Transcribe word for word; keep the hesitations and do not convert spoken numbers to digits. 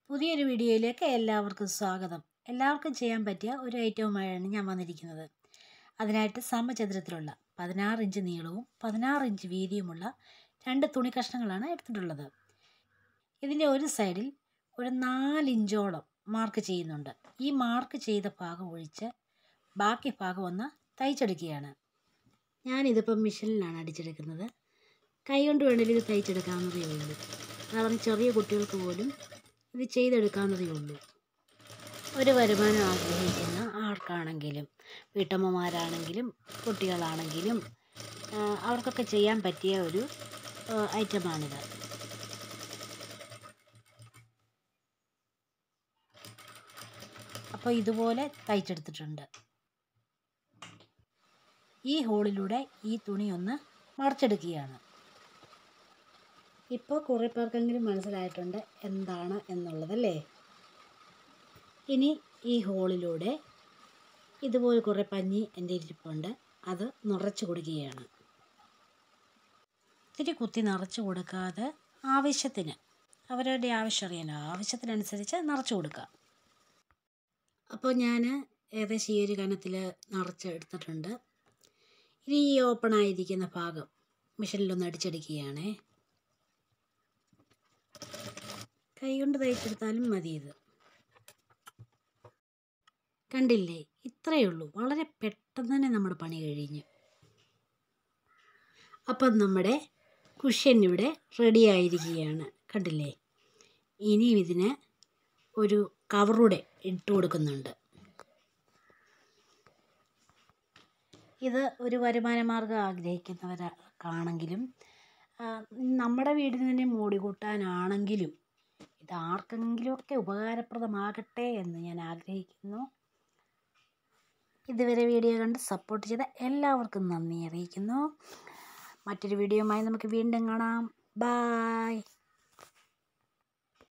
പുതിയൊരു വീഡിയോയിലേക്ക് എല്ലാവർക്കും സ്വാഗതം. എല്ലാവർക്കും ചെയ്യാൻ പറ്റിയ ഒരു ഐറ്റവുമായാണ് ഞാൻ വന്നിരിക്കുന്നത്. അതിനായിട്ട് സമചതുരത്തിലുള്ള പതിനാറ് ഇഞ്ച് നീളവും പതിനാറ് ഇഞ്ച് വീതിയുമുള്ള രണ്ട് തുണി കഷ്ണങ്ങളാണ് എടുത്തിട്ടുള്ളത്. ഇതിൻ്റെ ഒരു സൈഡിൽ ഒരു നാലിഞ്ചോളം മാർക്ക് ചെയ്യുന്നുണ്ട്. ഈ മാർക്ക് ചെയ്ത ഭാഗം ഒഴിച്ച് ബാക്കി ഭാഗം ഒന്ന് തയ്ച്ചെടുക്കുകയാണ്. ഞാനിതിപ്പം മെഷീനിലാണ് അടിച്ചെടുക്കുന്നത്. കൈ കൊണ്ട് വേണമെങ്കിൽ ഇത് തയ്ച്ചെടുക്കാവുന്നതേ ഉള്ളൂ. കാരണം ചെറിയ കുട്ടികൾക്ക് പോലും ഇത് ചെയ്തെടുക്കാവുന്നതേ ഉള്ളൂ. ഒരു വരുമാനം ആഗ്രഹിക്കുന്ന ആർക്കാണെങ്കിലും, വീട്ടമ്മമാരാണെങ്കിലും കുട്ടികളാണെങ്കിലും അവർക്കൊക്കെ ചെയ്യാൻ പറ്റിയ ഒരു ഐറ്റമാണിത്. അപ്പോൾ ഇതുപോലെ തയ്ച്ചെടുത്തിട്ടുണ്ട്. ഈ ഹോളിലൂടെ ഈ തുണി ഒന്ന് മറിച്ചെടുക്കുകയാണ്. ഇപ്പോൾ കുറേ പേർക്കെങ്കിലും മനസ്സിലായിട്ടുണ്ട് എന്താണ് എന്നുള്ളതല്ലേ. ഇനി ഈ ഹോളിലൂടെ ഇതുപോലെ കുറേ പഞ്ഞി എൻ്റെ ഇരിപ്പുണ്ട്, അത് നിറച്ച് കൊടുക്കുകയാണ്. ഇത്തിരി കുത്തി നിറച്ച് കൊടുക്കാതെ ആവശ്യത്തിന്, അവരവരുടെ ആവശ്യം അറിയാനോ, ആവശ്യത്തിനനുസരിച്ച് നിറച്ച് കൊടുക്കുക. അപ്പോൾ ഞാൻ ഏകദേശം ഈ ഒരു കനത്തിൽ നിറച്ച് എടുത്തിട്ടുണ്ട്. ഇനി ഈ ഓപ്പണായിരിക്കുന്ന ഭാഗം മെഷീനിലൊന്ന് അടിച്ചെടുക്കുകയാണേ. കൈ കൊണ്ട് തയ്ച്ചെടുത്താലും മതി. ഇത് കണ്ടില്ലേ, ഇത്രയേ ഉള്ളൂ. വളരെ പെട്ടെന്ന് തന്നെ നമ്മുടെ പണി കഴിഞ്ഞു. അപ്പം നമ്മുടെ കുഷ്യൻ ഇവിടെ റെഡി ആയിരിക്കുകയാണ്. കണ്ടില്ലേ, ഇനിയും ഇതിന് ഒരു കവറൂടെ ഇട്ട് കൊടുക്കുന്നുണ്ട്. ഇത് ഒരു വരുമാന മാർഗം ആഗ്രഹിക്കുന്നവർക്കാണെങ്കിലും നമ്മുടെ വീടിന് തന്നെ മോടി കൂട്ടാനാണെങ്കിലും ഇത് ആർക്കെങ്കിലുമൊക്കെ ഉപകാരപ്രദമാകട്ടെ എന്ന് ഞാൻ ആഗ്രഹിക്കുന്നു. ഇതുവരെ വീഡിയോ കണ്ട് സപ്പോർട്ട് ചെയ്ത എല്ലാവർക്കും നന്ദി അറിയിക്കുന്നു. മറ്റൊരു വീഡിയോയുമായി നമുക്ക് വീണ്ടും കാണാം. ബായ്.